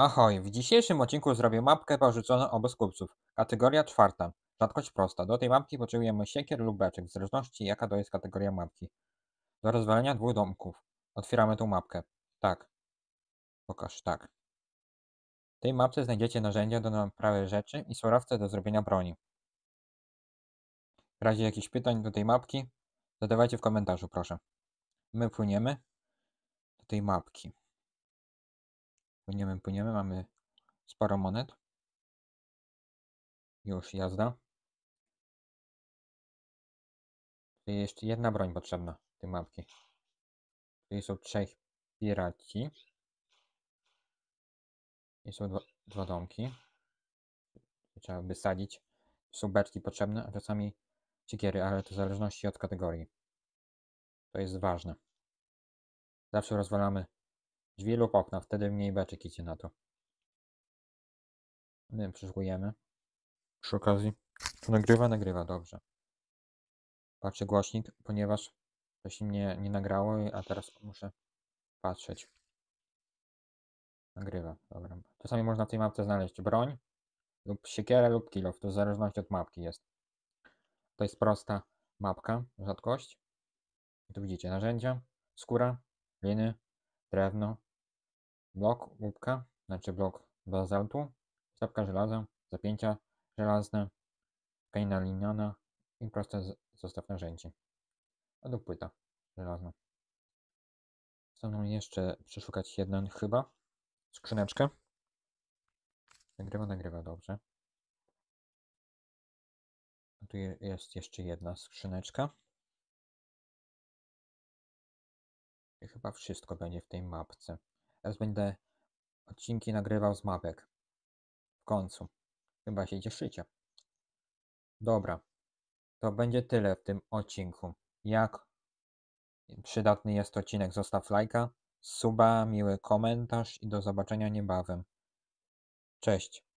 Ahoj, w dzisiejszym odcinku zrobię mapkę porzuconą obok kupców. Kategoria czwarta. Rzadkość prosta. Do tej mapki potrzebujemy siekier lub beczek, w zależności jaka to jest kategoria mapki. Do rozwalenia dwóch domków. Otwieramy tą mapkę. Tak. Pokaż, tak. W tej mapce znajdziecie narzędzia do naprawy rzeczy i surowce do zrobienia broni. W razie jakichś pytań do tej mapki, zadawajcie w komentarzu, proszę. My płyniemy do tej mapki. Płyniemy, mamy sporo monet. Już jazda. Czyli jeszcze jedna broń potrzebna tej mapki. Tutaj są trzech piraci. I są dwa domki. Trzeba by sadzić. Są beczki potrzebne, a czasami siekiery, ale to w zależności od kategorii. To jest ważne. Zawsze rozwalamy drzwi lub okna, wtedy mniej beczek idzie na to. My przeszukujemy. Przy okazji. To nagrywa, dobrze. Patrzę głośnik, ponieważ coś mnie nie nagrało, a teraz muszę patrzeć. Nagrywa, dobra. Czasami można w tej mapce znaleźć broń lub siekierę lub kilof, to w zależności od mapki jest. To jest prosta mapka, rzadkość. I tu widzicie narzędzia, skóra, liny, drewno, blok, łupka, znaczy blok bazaltu, czapka żelaza, zapięcia żelazne, tkanina liniana i prosty zestaw narzędzi. A tu płyta żelazna. Chcę jeszcze przeszukać jedną chyba skrzyneczkę. Nagrywa, dobrze. A tu jest jeszcze jedna skrzyneczka. I chyba wszystko będzie w tej mapce. Teraz będę odcinki nagrywał z mapek. W końcu. Chyba się cieszycie. Dobra. To będzie tyle w tym odcinku. Jak przydatny jest odcinek, zostaw lajka, suba, miły komentarz i do zobaczenia niebawem. Cześć.